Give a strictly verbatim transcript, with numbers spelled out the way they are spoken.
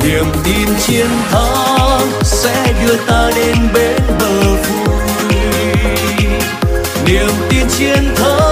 niềm tin chiến thắng sẽ đưa ta đến bến bờ vui. Niềm tin chiến thắng